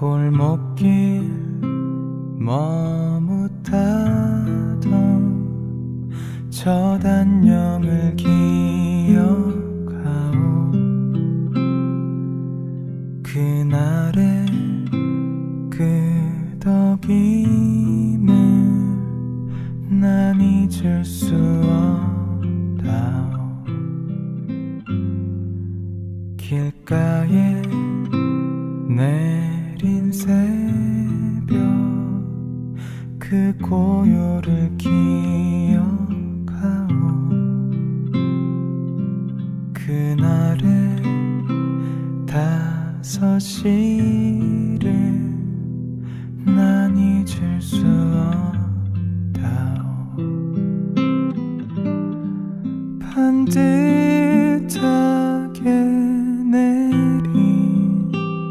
골목길 머뭇하던 저 단념을 기억하오. 그날의 끄덕임을 난 잊을 수 없다오. 길가에 내린 새벽 그 고요를 기억하오. 그날의 5시를 난 잊을 수 없다오. 반듯하게 내린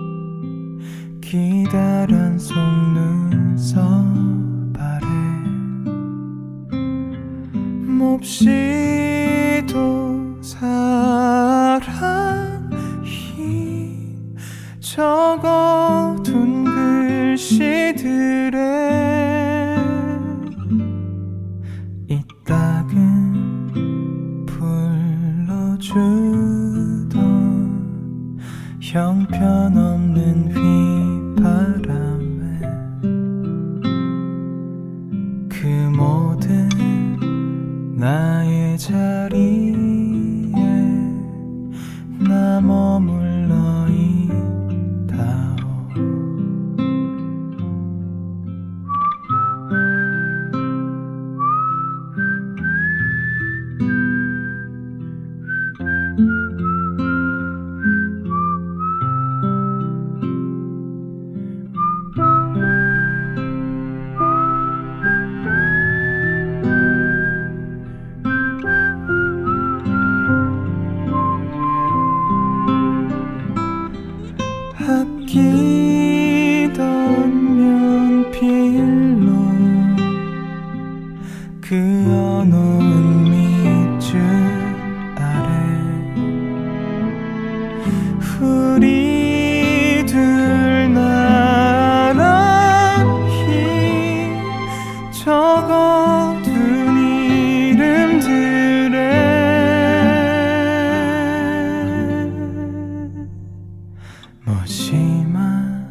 기다란 속눈썹 아래 몹시도 사랑이 적어둔 글씨들에 이따금 불러주던 형편없는 휘바람에 그 모든 나의 자리에 나 머물러 있다오. 아끼던 연필로 그어놓은 밑줄 아래 우리 둘 나란히 적어둔 이름들에 무심한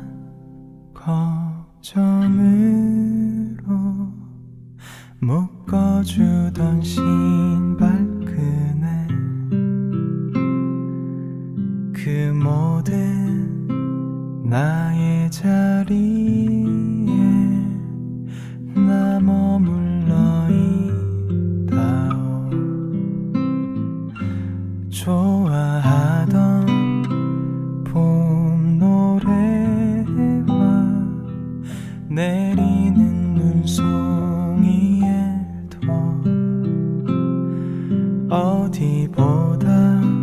걱정으로 묶어주던 신발끈에 그 모든 나의 자리에 나 머물러 있다오. 좋아하던 봄 노래와 내리는 눈송이에도 어디보다